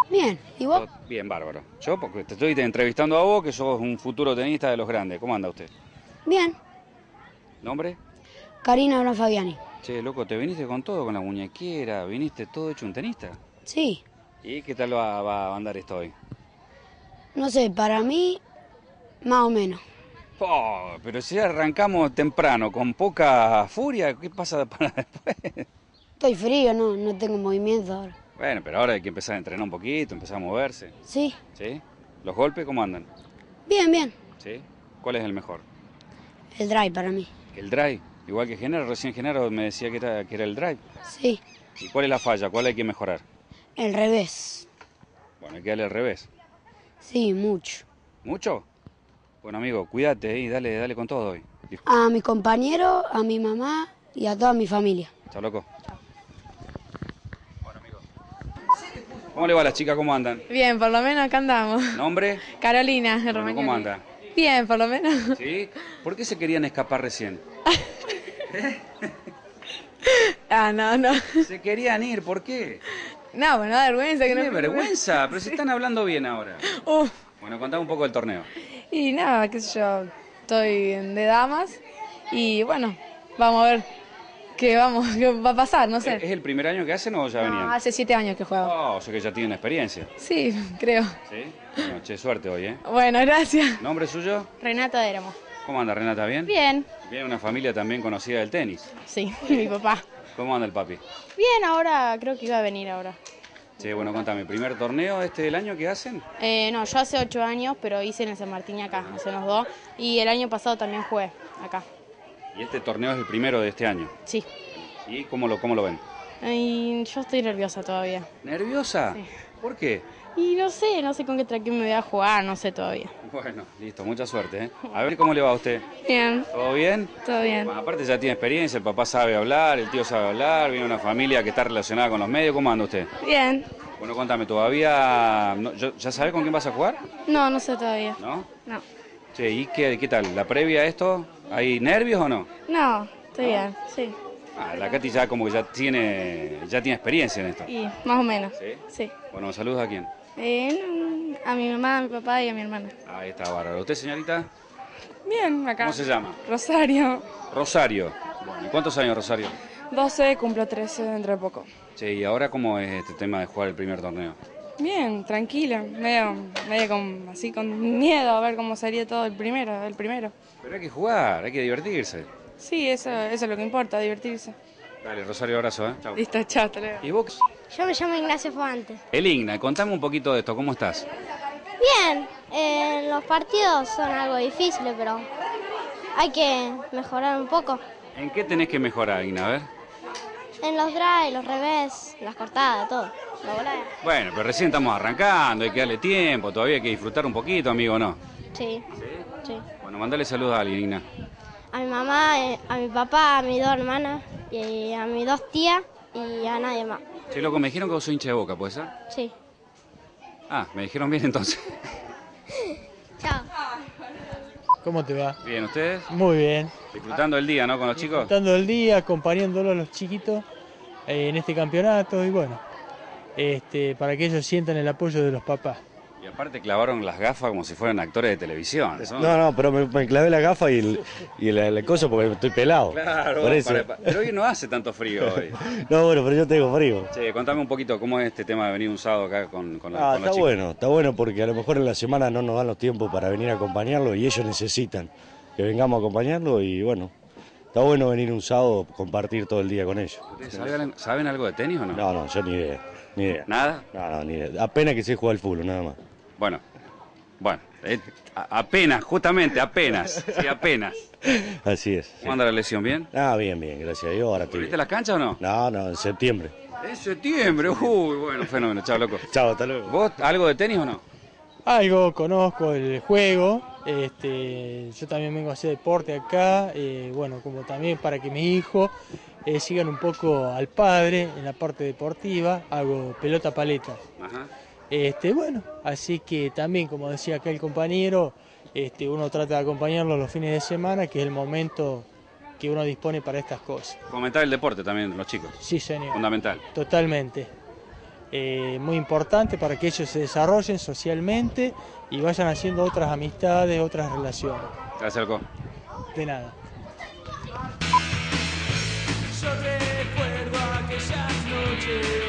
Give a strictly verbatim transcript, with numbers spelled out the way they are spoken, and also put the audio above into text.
Bien, ¿y vos? Todo bien, bárbaro. Yo, porque te estoy entrevistando a vos, que sos un futuro tenista de los grandes. ¿Cómo anda usted? Bien, ¿Nombre? Karina Abraham Fabiani. Che, loco, te viniste con todo, con la muñequera, viniste todo hecho un tenista. Sí, ¿Y qué tal va, va a andar esto hoy? no sé, para mí, más o menos. Oh, pero si arrancamos temprano, con poca furia, ¿qué pasa para después? Estoy frío, no, no tengo movimiento ahora. Bueno, pero ahora hay que empezar a entrenar un poquito, empezar a moverse. Sí, ¿Sí? ¿Los golpes cómo andan? bien, bien. ¿Sí? ¿Cuál es el mejor? El drive para mí. El drive. Igual que Genaro, recién Genaro me decía que era, que era el drive. Sí, ¿Y cuál es la falla? ¿Cuál hay que mejorar? el revés. Bueno, hay que darle al revés. Sí, mucho. ¿Mucho? Bueno, amigo, cuídate y dale, dale con todo hoy. A mi compañero, a mi mamá y a toda mi familia. Chao, loco. Bueno, amigo. ¿Cómo le va a las chicas? ¿Cómo andan? Bien, por lo menos acá andamos. ¿Nombre? Carolina, de Bueno, Romagnoli. ¿cómo anda? Bien, por lo menos. ¿Sí? ¿Por qué se querían escapar recién? Ah, no, no. Se querían ir, ¿por qué? No, bueno, da vergüenza que no. Tiene vergüenza, pero si están hablando bien ahora. Uf. Bueno, contame un poco del torneo. Y nada, qué sé yo, estoy de damas y bueno, vamos a ver qué vamos, qué va a pasar, no sé. ¿Es el primer año que hacen o ya No, venían? hace siete años que juego. Oh, o sea que ya tienen experiencia. Sí, creo. ¿Sí? Bueno, che, suerte hoy, ¿eh? Bueno, gracias. ¿Nombre suyo? Renata Deramo. ¿Cómo anda, Renata? ¿Bien? Bien, Viene una familia también conocida del tenis. sí, mi papá. ¿Cómo anda el papi? Bien, ahora creo que iba a venir ahora. Sí, bueno, contame, ¿primer torneo este del año que hacen? Eh, no, yo hace ocho años, pero hice en el San Martín acá, hace unos dos. Y el año pasado también jugué acá. Y este torneo es el primero de este año. Sí. ¿Y cómo lo, cómo lo ven? Y yo estoy nerviosa todavía. ¿Nerviosa? Sí. ¿Por qué? Y no sé, no sé con qué traque me voy a jugar, no sé todavía. Bueno, listo, mucha suerte, ¿eh? A ver cómo le va a usted. Bien, ¿Todo bien? todo bien. Bueno, aparte ya tiene experiencia, el papá sabe hablar, el tío sabe hablar, viene una familia que está relacionada con los medios. ¿Cómo anda usted? Bien. Bueno, contame, ¿todavía no- yo- ya sabe con quién vas a jugar? No, no sé todavía. ¿No? No. Che, ¿y qué, qué tal? ¿La previa a esto? ¿Hay nervios o no? No, estoy bien, sí. Ah, la Katy ya como que ya tiene, ya tiene experiencia en esto. Y más o menos. ¿Sí? Sí. Bueno, saludos a quién. Eh, no, a mi mamá, a mi papá y a mi hermana. Ahí está, bárbaro. ¿Usted, señorita? Bien, acá. ¿Cómo se llama? Rosario. Rosario. Bueno, ¿y cuántos años, Rosario? doce, cumplo trece dentro de poco. Che, ¿y ahora cómo es este tema de jugar el primer torneo? Bien, tranquila, medio, medio con, así con miedo a ver cómo sería todo el primero, el primero. Pero hay que jugar, hay que divertirse. Sí, eso, eso es lo que importa, divertirse. Dale, Rosario, abrazo, ¿eh? Chau. Listo, chao, hasta luego. ¿Y vos? Yo me llamo Ignacio Fuentes. El Igna, contame un poquito de esto, ¿cómo estás? Bien, eh, los partidos son algo difíciles, pero hay que mejorar un poco. ¿En qué tenés que mejorar, Igna? A ver. En los drive, los revés, las cortadas, todo. La volada. Bueno, pero recién estamos arrancando, hay que darle tiempo, todavía hay que disfrutar un poquito, amigo, ¿no? Sí, sí. Bueno, mandale saludos a alguien, Igna. A mi mamá, eh, a mi papá, a mis dos hermanas, y a mis dos tías y a nadie más. Che, loco, me dijeron que vos sos hincha de Boca, ¿puede ser? Sí. Ah, me dijeron bien entonces. Chao. ¿Cómo te va? Bien, ¿ustedes? Muy bien. Disfrutando el día, ¿no? Con los chicos. Disfrutando el día, acompañándolo a los chiquitos eh, en este campeonato y bueno, este, para que ellos sientan el apoyo de los papás. Y aparte clavaron las gafas como si fueran actores de televisión. ¿no? No, no, pero me, me clavé la gafa y el, y la, la cosa porque estoy pelado. Claro, por eso. para- pero hoy no hace tanto frío hoy. No, bueno, pero yo tengo frío. Che, contame un poquito cómo es este tema de venir un sábado acá con, con, la- Ah, con los está chicos. bueno, está bueno porque a lo mejor en la semana no nos dan los tiempos para venir a acompañarlo y ellos necesitan que vengamos a acompañarlo y bueno, está bueno venir un sábado, compartir todo el día con ellos. ¿Ustedes saben, saben algo de tenis o no? No, no, yo ni idea, ni idea. ¿Nada? No, no, ni idea. Apenas que sé jugar al fútbol, nada más. Bueno, bueno, eh, a- apenas, justamente, apenas, sí, apenas. Así es. sí. ¿Cómo anda la lesión? ¿Bien? Ah, bien, bien, gracias a Dios, ahora estoy ¿Viste bien. las canchas o no? No, no, en septiembre. En septiembre, uy, bueno, fenómeno, chao, loco. Chao, hasta luego. ¿Vos algo de tenis o no? Algo, conozco el juego, este, yo también vengo a hacer deporte acá, eh, bueno, como también para que mis hijos eh, sigan un poco al padre en la parte deportiva, hago pelota paleta. Ajá. Este, bueno, así que también, como decía acá el compañero, este, uno trata de acompañarlo los fines de semana, que es el momento que uno dispone para estas cosas. Fomentar el deporte también, los chicos. Sí, señor. Fundamental. Totalmente. eh, muy importante para que ellos se desarrollen socialmente y vayan haciendo otras amistades, otras relaciones. Gracias, Alco. De nada. Yo recuerdo aquellas noches